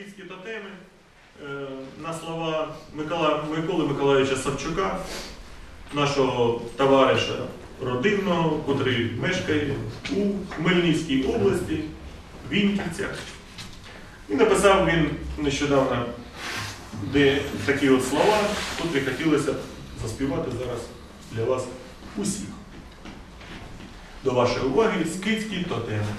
скітські тотеми на слова Миколи Миколайовича Савчука, нашого товариша родинного, котрий мешкає у Хмельницькій області, в Віньківцях. І написав він нещодавно такі от слова, котрі хотілося б заспівати зараз для вас усіх. До вашої уваги скітські тотеми.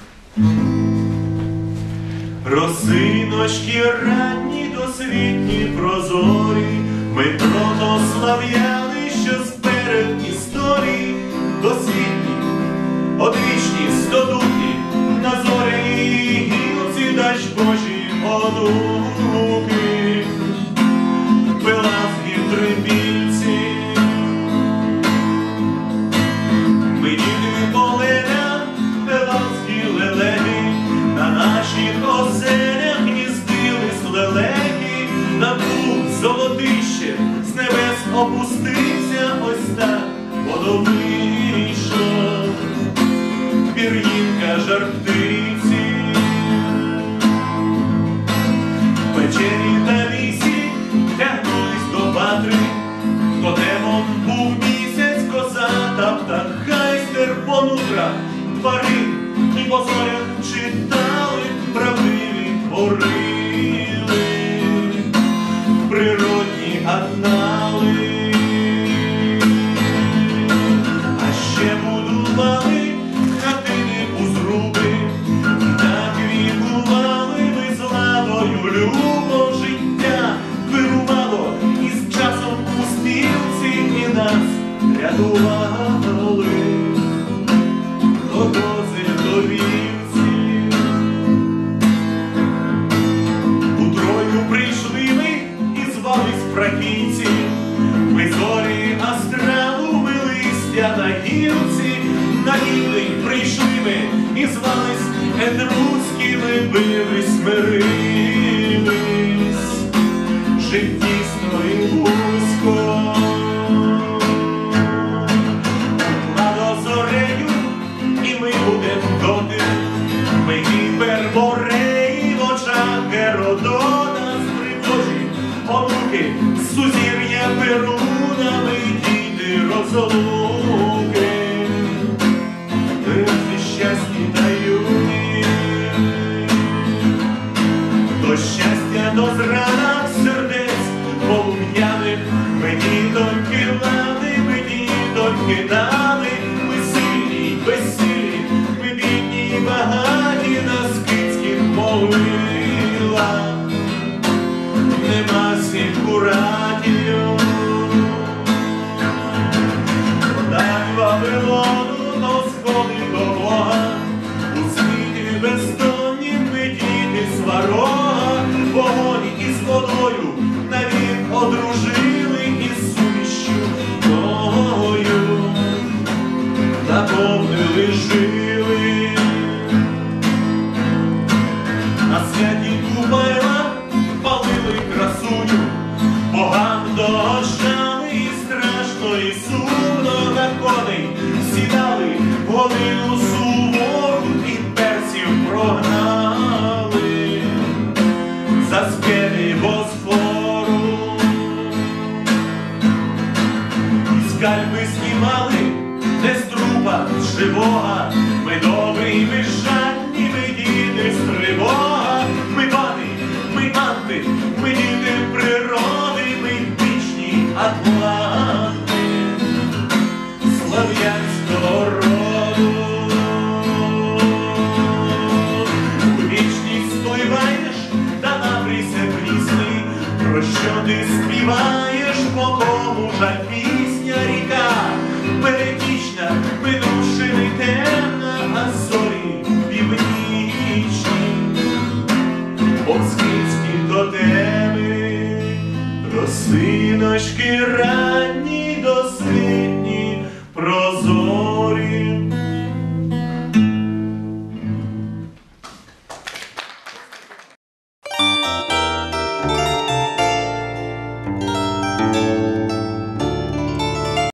Росиночки ранні, досвітні, прозорі, ми протослав'яни, що сперед історії, досвітні, одвічні, стодуті, на зорі гілці, дасть Божі онуки, Пилазгі трибільці. Ми діти полеля, пилазгі лелеги, на наших оселях гніздились лелеки, на Буг золотище з небес опустився, ось так водовийшов пір'їнка жар-птиці. В печері та лісі тягнулись до Патри, тотемом був місяць, коза та птах, хайстер понутра, тварин і по зорях читали, правдиві творили природні анали. А ще будували хатини у зруби, так вікували ми з ладою любов, життя вирувало, і з часом у спілці і нас рятували до кози, до вівці. У Трою прийшли ми і звались фракійці, ми зорі астралу, ми листя на гілці, на Гівень прийшли ми і звались етруські, ми бились, мирились, життєсно і вузько. Зорею, і ми будем доти, ми гіпербореї в очах Геродота, з пригожі онуки, з сузір'я Перуна, ми діти розлуки, ми щасті та юні, до щастя, до зранок сердець полум'яних, ми дітоньки влади, ми дітоньки дали, безсилі, ми бідні і багаті, на скитських могилах нема сів куратів. Так Вавилону до сходи до Бога, у світі бездоннім ми діти сварога, вогонь із водою навік одружили, із сумішю тою наповнили жили. На святі Купайла палили красуню, богам дорожчали, і страшно, і сумно на коней сідали, годину сувору і персів прогнали за скелі Босфору. І скальпи знімали не з трупа живого, ми добрі, ми жадні, ми діти з тривога, ми пани, ми манти, ми діти природи, ми вічні атланти слав'янського роду. У вічність спливаєш, та набрійся пісні, про що ти співаєш, по кому жаль пісня ріка перетічна, минувши темна, а зорі північні, скітські тотеми, росиночки ранні, досвітні, прозорі.